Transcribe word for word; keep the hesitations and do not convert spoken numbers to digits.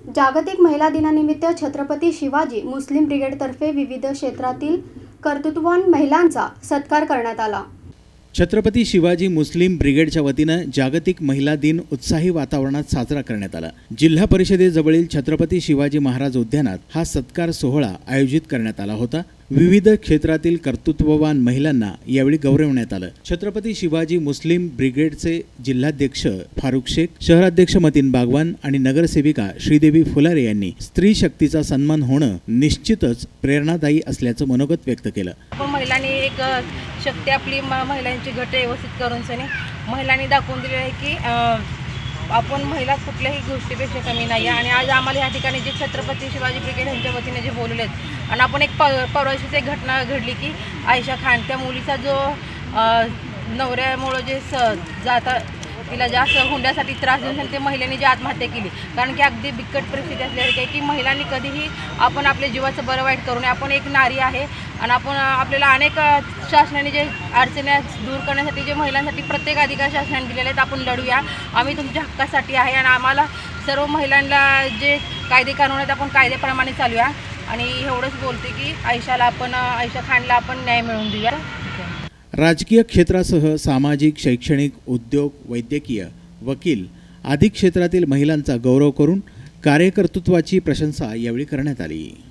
जागतिक महिला दिनानिमित्त छत्रपती शिवाजी मुस्लिम ब्रिगेडतर्फे विविध क्षेत्रातील कर्तृत्ववान महिलांचा सत्कार करण्यात आला। छत्रपती शिवाजी मुस्लिम ब्रिगेडच्या वतीनं जागतिक महिला दिन उत्साही वातावरणात साजरा करण्यात आला। जिल्हा परिषदेजवळील छत्रपती शिवाजी महाराज उद्यानात हा सत्कार सोहळा आयोजित करण्यात आला होता। विविध क्षेत्रातील कर्तृत्ववान महिलांना यावेळी गौरवण्यात आलं। छत्रपती शिवाजी मुस्लिम ब्रिगेडचे जिल्हाध्यक्ष फारुख शेख, शहराध्यक्ष मतीन बागवान आणि नगरसेविका श्रीदेवी फुलारे यांनी स्त्री शक्तीचा सन्मान होणं निश्चितच प्रेरणादायी असल्याचं मनोगत व्यक्त केलं। आपण महिलांनी एक शक्ती आपली महिलांची गट व्यवस्थित करून सनी महिलांनी दाखवून दिले आहे की आपण महिला कुठल्याही गोष्टीपेक्षा कमी नाही आहे। आणि आज आम्हाला या ठिकाणी जे छत्रपती शिवाजी ब्रिगेड यांच्या वतीने जे बोलवले आहेत आणि आपण एक परवाशीच एक घटना घडली की आयशा खान त्या मुलीचा जो नवऱ्यामुळे जे स जाता तिला जास्त हुंड्यासाठी त्रास देऊन ते महिलांनी जी आत्महत्या केली, कारण की अगदी बिकट परिस्थिती असल्यासारखी आहे की महिलांनी कधीही आपण आपल्या जीवाचं बरं वाईट करू नये। आपण एक नारी आहे आणि आपण आपल्याला अनेक शासनाने जे अडचणी दूर करण्यासाठी जे महिलांसाठी प्रत्येक अधिकार शासनाने दिलेले आहेत, आपण लढूया। आम्ही तुमच्या हक्कासाठी आहे आणि आम्हाला सर्व महिलांना जे कायदे कानून आहेत आपण कायद्याप्रमाणे चालूया। आणि एवढंच बोलते की आयशाला आपण आयशा खानला आपण न्याय मिळवून देऊया। राजकीय क्षेत्रासह सामाजिक, शैक्षणिक, उद्योग, वैद्यकीय, वकील आदी क्षेत्रातील महिलांचा गौरव करून कार्यकर्तृत्वाची प्रशंसा यावेळी करण्यात आली।